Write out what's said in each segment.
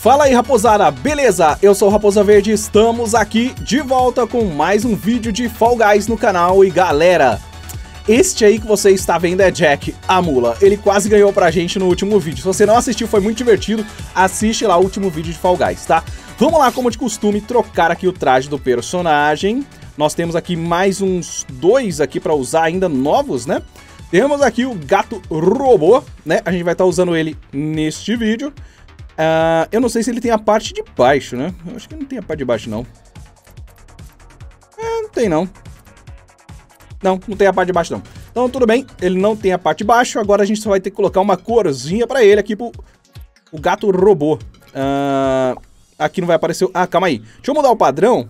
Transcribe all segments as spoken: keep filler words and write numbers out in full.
Fala aí, raposada, beleza? Eu sou o Raposa Verde, estamos aqui de volta com mais um vídeo de Fall Guys no canal. E galera, este aí que você está vendo é Jack, a mula. Ele quase ganhou pra gente no último vídeo. Se você não assistiu, foi muito divertido, assiste lá o último vídeo de Fall Guys, tá? Vamos lá, como de costume, trocar aqui o traje do personagem. Nós temos aqui mais uns dois aqui pra usar ainda novos, né? Temos aqui o gato robô, né? A gente vai estar usando ele neste vídeo. Uh, eu não sei se ele tem a parte de baixo, né? Eu acho que não tem a parte de baixo, não. É, não tem, não. Não, não tem a parte de baixo, não. Então, tudo bem. Ele não tem a parte de baixo. Agora a gente só vai ter que colocar uma corzinha pra ele aqui pro o gato robô. Uh, aqui não vai aparecer... Ah, calma aí. Deixa eu mudar o padrão.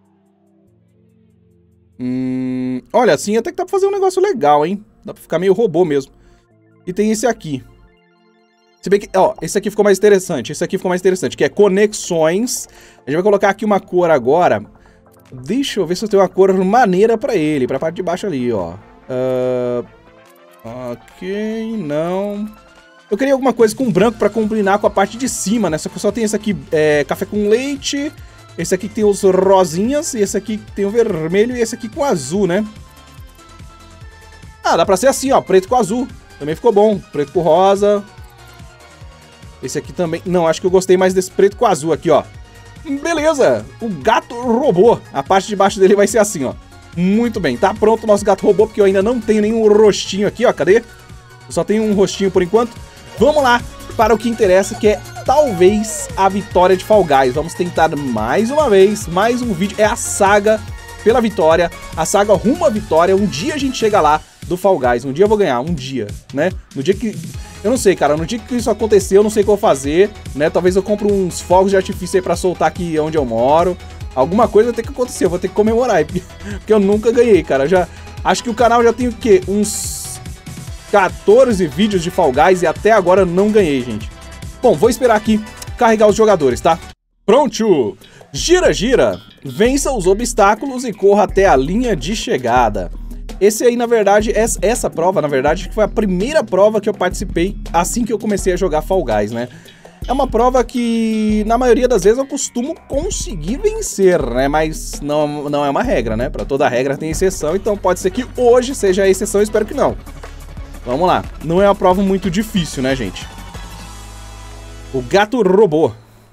Hum, olha, assim até que dá pra fazer um negócio legal, hein? Dá pra ficar meio robô mesmo. E tem esse aqui. Se bem que, ó, esse aqui ficou mais interessante, esse aqui ficou mais interessante, que é conexões. A gente vai colocar aqui uma cor agora. Deixa eu ver se eu tenho uma cor maneira pra ele, pra parte de baixo ali, ó. Uh, ok, não. Eu queria alguma coisa com branco pra combinar com a parte de cima, né? Só que eu só tenho esse aqui, é, café com leite. Esse aqui que tem os rosinhas, e esse aqui que tem o vermelho, e esse aqui com azul, né? Ah, dá pra ser assim, ó, preto com azul. Também ficou bom, preto com rosa. Esse aqui também... Não, acho que eu gostei mais desse preto com azul aqui, ó. Beleza! O gato robô. A parte de baixo dele vai ser assim, ó. Muito bem. Tá pronto o nosso gato robô, porque eu ainda não tenho nenhum rostinho aqui, ó. Cadê? Eu só tenho um rostinho por enquanto. Vamos lá para o que interessa, que é talvez a vitória de Fall Guys. Vamos tentar mais uma vez, mais um vídeo. É a saga pela vitória. A saga rumo à vitória. Um dia a gente chega lá do Fall Guys. Um dia eu vou ganhar. Um dia, né? No dia que... Eu não sei, cara, no dia que isso acontecer, eu não sei o que eu vou fazer, né? Talvez eu compre uns fogos de artifício aí pra soltar aqui onde eu moro. Alguma coisa vai ter que acontecer, eu vou ter que comemorar, porque eu nunca ganhei, cara. Já, acho que o canal já tem o quê? Uns quatorze vídeos de Fall Guys e até agora eu não ganhei, gente. Bom, vou esperar aqui carregar os jogadores, tá? Pronto! Gira, gira! Vença os obstáculos e corra até a linha de chegada. Esse aí, na verdade, essa, essa prova, na verdade, foi a primeira prova que eu participei assim que eu comecei a jogar Fall Guys, né? É uma prova que, na maioria das vezes, eu costumo conseguir vencer, né? Mas não, não é uma regra, né? Pra toda regra tem exceção, então pode ser que hoje seja a exceção, espero que não. Vamos lá. Não é uma prova muito difícil, né, gente? O gato robô.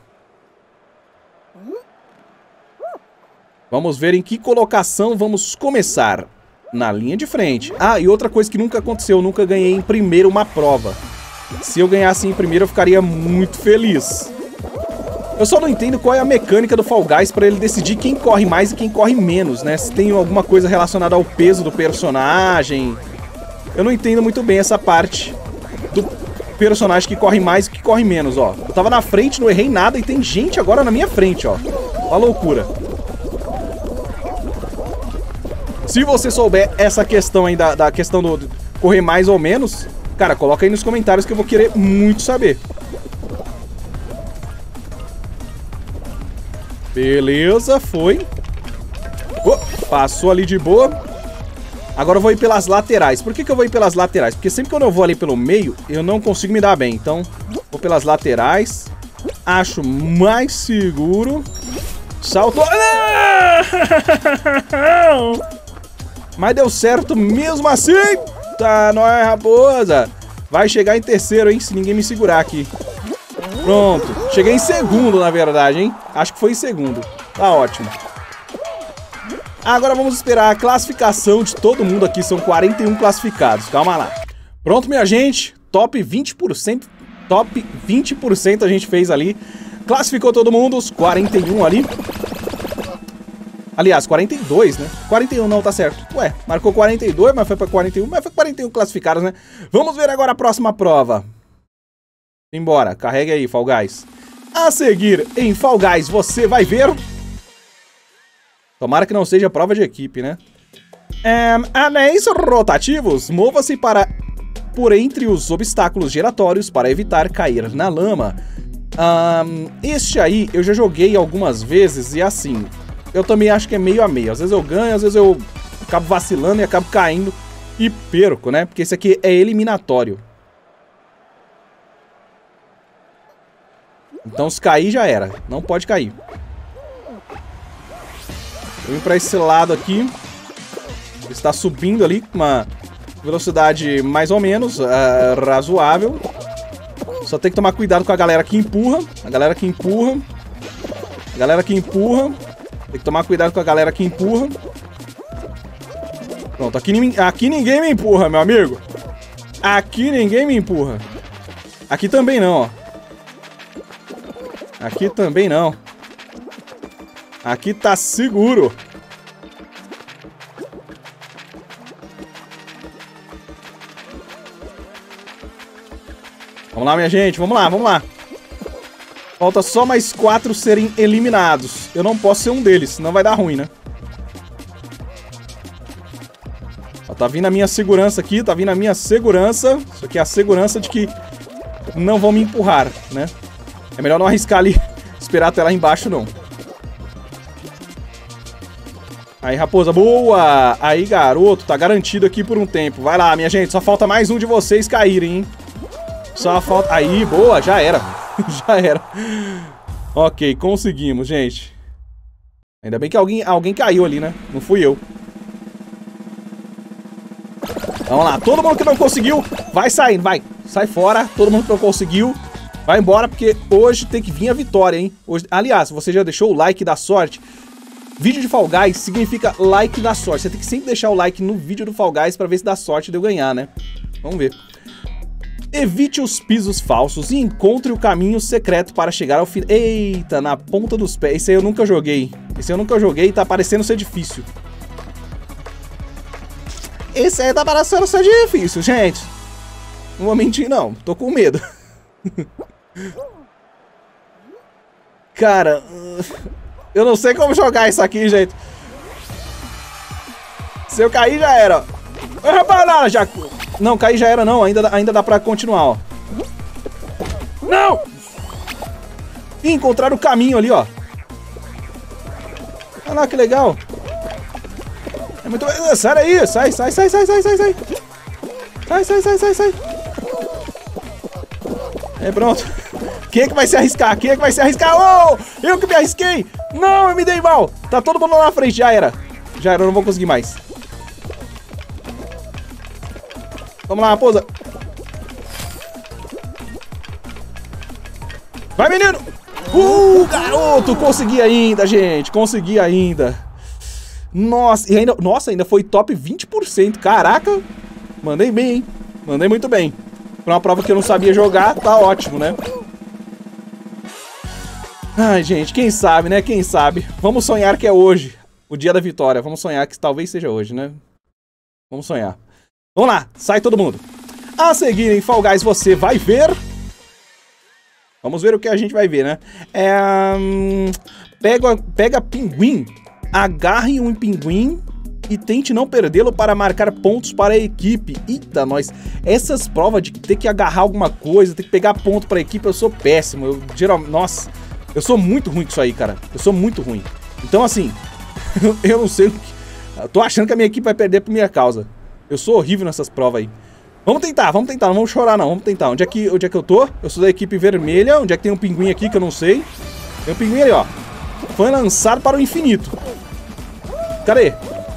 Vamos ver em que colocação vamos começar. Na linha de frente. Ah, e outra coisa que nunca aconteceu, eu nunca ganhei em primeiro uma prova. Se eu ganhasse em primeiro, eu ficaria muito feliz. Eu só não entendo qual é a mecânica do Fall Guys pra ele decidir quem corre mais e quem corre menos, né? Se tem alguma coisa relacionada ao peso do personagem. Eu não entendo muito bem essa parte do personagem que corre mais e que corre menos, ó. Eu tava na frente, não errei nada e tem gente agora na minha frente, ó. Uma loucura. Se você souber essa questão aí, da, da questão do, do correr mais ou menos, cara, coloca aí nos comentários que eu vou querer muito saber. Beleza, foi. Oh, passou ali de boa. Agora eu vou ir pelas laterais. Por que que eu vou ir pelas laterais? Porque sempre quando eu vou ali pelo meio, eu não consigo me dar bem. Então, vou pelas laterais. Acho mais seguro. Salto. Não! Mas deu certo mesmo assim. Tá, não é, raposa. Vai chegar em terceiro, hein, se ninguém me segurar aqui. Pronto. Cheguei em segundo, na verdade, hein. Acho que foi em segundo. Tá ótimo. Agora vamos esperar a classificação de todo mundo aqui. São quarenta e um classificados. Calma lá. Pronto, minha gente. Top vinte por cento. Top vinte por cento a gente fez ali. Classificou todo mundo. Os quarenta e um ali. Aliás, quarenta e dois, né? quarenta e um não, tá certo. Ué, marcou quarenta e dois, mas foi pra quarenta e um, mas foi quarenta e um classificados, né? Vamos ver agora a próxima prova. Embora, carregue aí, Fall Guys. A seguir, em Fall Guys, você vai ver... Tomara que não seja prova de equipe, né? É, anéis rotativos, mova-se para... por entre os obstáculos giratórios para evitar cair na lama. Um, este aí, eu já joguei algumas vezes e assim... Eu também acho que é meio a meio. Às vezes eu ganho, às vezes eu acabo vacilando e acabo caindo e perco, né? Porque esse aqui é eliminatório. Então se cair já era. Não pode cair. Eu vim pra esse lado aqui. Ele está subindo ali com uma velocidade mais ou menos uh, razoável. Só tem que tomar cuidado com a galera que empurra. A galera que empurra. A galera que empurra. Tem que tomar cuidado com a galera que empurra. Pronto, aqui, aqui ninguém me empurra, meu amigo. Aqui ninguém me empurra. Aqui também não, ó. Aqui também não. Aqui tá seguro. Vamos lá, minha gente. Vamos lá, vamos lá. Falta só mais quatro serem eliminados. Eu não posso ser um deles, senão vai dar ruim, né? Ó, tá vindo a minha segurança aqui. Tá vindo a minha segurança. Isso aqui é a segurança de que não vão me empurrar, né? É melhor não arriscar ali. Esperar até lá embaixo, não. Aí, raposa, boa! Aí, garoto, tá garantido aqui por um tempo. Vai lá, minha gente, só falta mais um de vocês caírem, hein? Só falta... Aí, boa, já era. Já era. Ok, conseguimos, gente. Ainda bem que alguém, alguém caiu ali, né? Não fui eu. Vamos lá, todo mundo que não conseguiu, vai saindo, vai. Sai fora, todo mundo que não conseguiu, vai embora, porque hoje tem que vir a vitória, hein? Hoje... Aliás, você já deixou o like da sorte? Vídeo de Fall Guys significa like da sorte. Você tem que sempre deixar o like no vídeo do Fall Guys pra ver se dá sorte de eu ganhar, né? Vamos ver. Evite os pisos falsos e encontre o caminho secreto para chegar ao fim. Eita, na ponta dos pés. Esse aí eu nunca joguei. Esse aí eu nunca joguei e tá parecendo ser difícil. Esse aí tá parecendo ser difícil, gente. Não vou mentir, não. Tô com medo. Cara... Eu não sei como jogar isso aqui, gente. Se eu cair, já era. Rapaz, já... Não, cair já era, não. Ainda, ainda dá pra continuar, ó. Não! E encontrar o caminho ali, ó. Olha lá, que legal. É muito... Sai daí. Sai, sai, sai, sai, sai, sai, sai. Sai, sai, sai, sai, sai. É, pronto. Quem é que vai se arriscar? Quem é que vai se arriscar? Oh! Eu que me arrisquei! Não, eu me dei mal! Tá todo mundo lá na frente, já era. Já era, eu não vou conseguir mais. Vamos lá, raposa. Vai, menino! Uh, garoto! Consegui ainda, gente. Consegui ainda. Nossa, e ainda, nossa, ainda foi top vinte por cento. Caraca! Mandei bem, hein? Mandei muito bem. Pra uma prova que eu não sabia jogar, tá ótimo, né? Ai, gente, quem sabe, né? Quem sabe? Vamos sonhar que é hoje, o dia da vitória. Vamos sonhar que talvez seja hoje, né? Vamos sonhar. Vamos lá, sai todo mundo. A seguir em Fall Guys você vai ver... Vamos ver o que a gente vai ver, né? É... Hum, pega, pega pinguim, agarre um pinguim e tente não perdê-lo para marcar pontos para a equipe. Eita, nós... Essas provas de ter que agarrar alguma coisa, ter que pegar ponto para a equipe, eu sou péssimo. Eu geralmente... Nossa... Eu sou muito ruim com isso aí, cara. Eu sou muito ruim. Então, assim, eu não sei o que... Eu tô achando que a minha equipe vai perder por minha causa. Eu sou horrível nessas provas aí. Vamos tentar, vamos tentar. Não vamos chorar, não. Vamos tentar. Onde é que, onde é que eu tô? Eu sou da equipe vermelha. Onde é que tem um pinguim aqui que eu não sei? Tem um pinguim ali, ó. Foi lançado para o infinito. Cadê?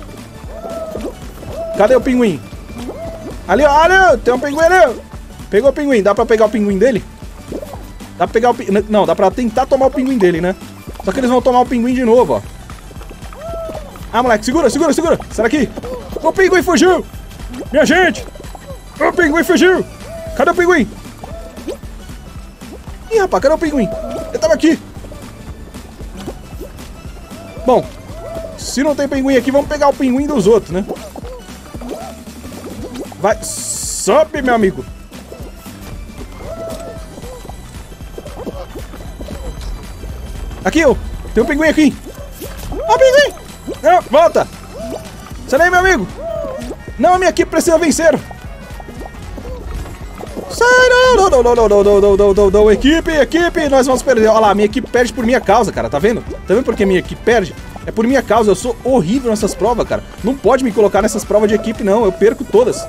Cadê o pinguim? Ali, ó. Ali, tem um pinguim ali. Pegou o pinguim. Dá pra pegar o pinguim dele? Dá pra pegar o pinguim... Não, dá pra tentar tomar o pinguim dele, né? Só que eles vão tomar o pinguim de novo, ó. Ah, moleque, segura, segura, segura. Sai daqui. O pinguim fugiu. Minha gente. O pinguim fugiu. Cadê o pinguim? Ih, rapaz, cadê o pinguim? Ele tava aqui. Bom, se não tem pinguim aqui, vamos pegar o pinguim dos outros, né? Vai, sobe, meu amigo. Aqui, ó. Tem um pinguim aqui. Ó, oh, pinguim! Não, volta! Sai daí, meu amigo! Não, a minha equipe precisa vencer! Sai, não, não, não, não, não, não, não, não, não, equipe, equipe, nós vamos perder. Olha lá, minha equipe perde por minha causa, cara, tá vendo? Tá vendo por que minha equipe perde? É por minha causa, eu sou horrível nessas provas, cara. Não pode me colocar nessas provas de equipe, não, eu perco todas.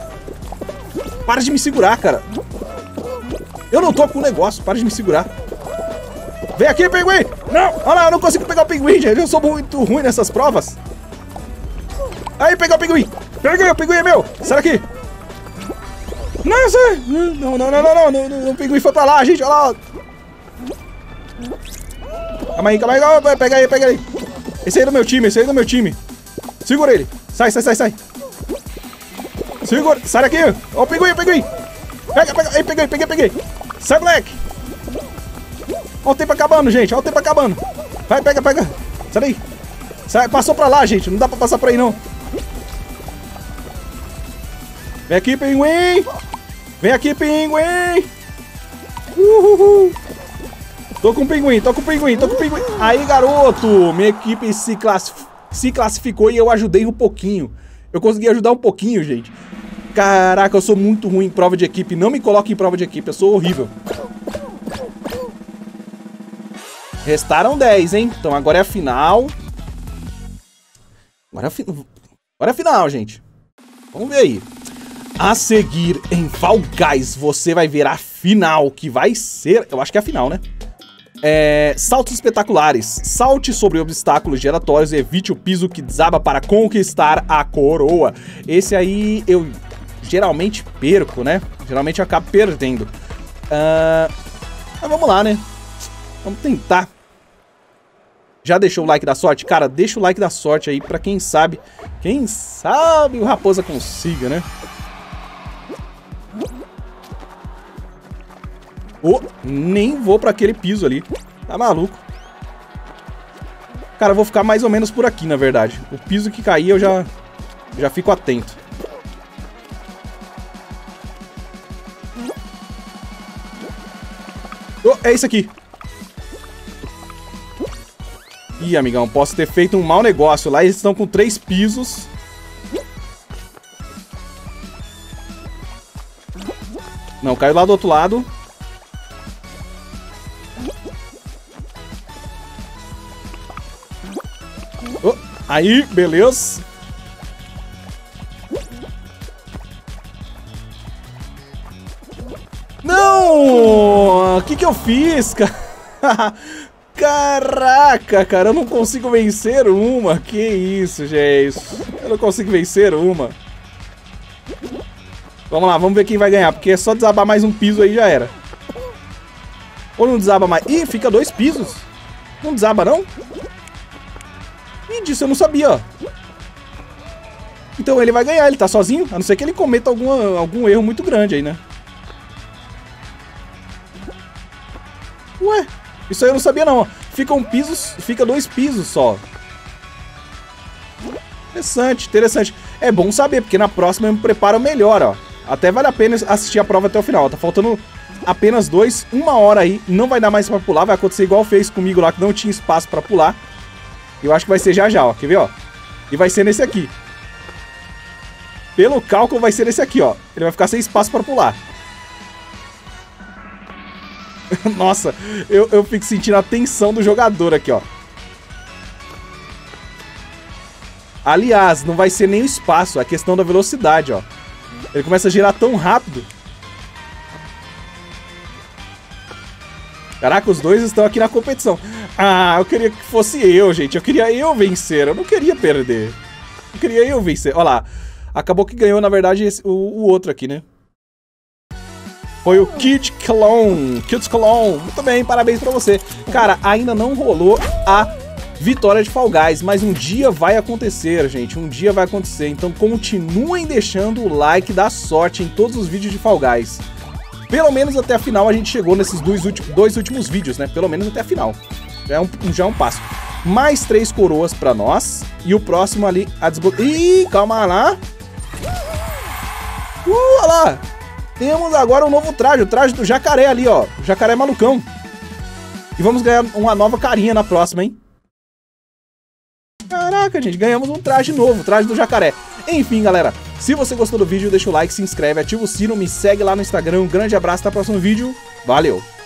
Para de me segurar, cara. Eu não tô com o negócio, para de me segurar. Vem aqui, pinguim! Não! Olha lá, eu não consigo pegar o pinguim, gente. Eu sou muito ruim nessas provas. Aí, peguei o pinguim! Peguei, o pinguim é meu! Sai daqui! Não, sai! Não, não, não, não, não, não, não, o pinguim foi pra lá, gente, olha lá! Calma aí, calma aí, calma aí, pega aí, pega aí! Esse aí é do meu time, esse aí é do meu time! Segura ele! Sai, sai, sai, sai! Segura! Sai daqui! Ó o pinguim, o pinguim! Pega, pega! Aí, peguei, peguei, peguei! Sai, moleque! Ó o tempo acabando, gente! Ó o tempo acabando! Vai, pega, pega! Sai daí! Sai, passou pra lá, gente! Não dá pra passar por aí, não! Vem aqui, pinguim! Vem aqui, pinguim! Uhul! Tô com o pinguim, tô com o pinguim, tô com o pinguim! Aí, garoto! Minha equipe se, classif se classificou e eu ajudei um pouquinho. Eu consegui ajudar um pouquinho, gente. Caraca, eu sou muito ruim em prova de equipe. Não me coloque em prova de equipe, eu sou horrível. Restaram dez, hein? Então agora é a final. Agora é a, fi agora é a final, gente. Vamos ver aí. A seguir em Fall Guys, você vai ver a final, que vai ser... Eu acho que é a final, né? É, saltos espetaculares. Salte sobre obstáculos giratórios e evite o piso que desaba para conquistar a coroa. Esse aí eu geralmente perco, né? Geralmente eu acabo perdendo. Uh, mas vamos lá, né? Vamos tentar. Já deixou o like da sorte? Cara, deixa o like da sorte aí pra quem sabe. Quem sabe o Raposa consiga, né? Oh, nem vou pra aquele piso ali. Tá maluco. Cara, eu vou ficar mais ou menos por aqui, na verdade. O piso que cair eu já, já fico atento. Oh, é isso aqui. Ih, amigão, posso ter feito um mau negócio. Lá eles estão com três pisos. Não, caiu lá do outro lado. Oh, aí, beleza. Não! O que que eu fiz, cara? Caraca, cara, eu não consigo vencer uma. Que isso, gente. Eu não consigo vencer uma. Vamos lá, vamos ver quem vai ganhar. Porque é só desabar mais um piso aí já era. Ou não desaba mais? Ih, fica dois pisos. Não desaba, não? Ih, disso eu não sabia, ó. Então ele vai ganhar, ele tá sozinho. A não ser que ele cometa alguma, algum erro muito grande aí, né? Ué, isso aí eu não sabia não, ó. Fica um piso, fica dois pisos só. Interessante, interessante. É bom saber, porque na próxima eu me preparo melhor, ó. Até vale a pena assistir a prova até o final. Tá faltando apenas dois, uma hora aí. Não vai dar mais pra pular, vai acontecer igual fez comigo lá, que não tinha espaço pra pular. Eu acho que vai ser já já, ó. Quer ver, ó? E vai ser nesse aqui. Pelo cálculo vai ser nesse aqui, ó. Ele vai ficar sem espaço pra pular. Nossa, eu, eu fico sentindo a tensão do jogador aqui, ó. Aliás, não vai ser nem o espaço, é a questão da velocidade, ó. Ele começa a girar tão rápido. Caraca, os dois estão aqui na competição. Ah, eu queria que fosse eu, gente. Eu queria eu vencer, eu não queria perder. Eu queria eu vencer. Olha lá, acabou que ganhou, na verdade, esse, o, o outro aqui, né? Foi o Kid Clone. Kid Clone. Muito bem, parabéns pra você. Cara, ainda não rolou a vitória de Fall Guys, mas um dia vai acontecer, gente. Um dia vai acontecer. Então continuem deixando o like da sorte em todos os vídeos de Fall Guys. Pelo menos até a final a gente chegou nesses dois, dois últimos vídeos, né? Pelo menos até a final. Já é um, já é um passo. Mais três coroas pra nós. E o próximo ali, a desbloqueio. Ih, calma lá. Uh, olha lá. Temos agora um novo traje, o traje do jacaré ali, ó. O jacaré malucão. E vamos ganhar uma nova carinha na próxima, hein? Caraca, gente, ganhamos um traje novo, o traje do jacaré. Enfim, galera, se você gostou do vídeo, deixa o like, se inscreve, ativa o sino, me segue lá no Instagram. Um grande abraço, até o próximo vídeo. Valeu!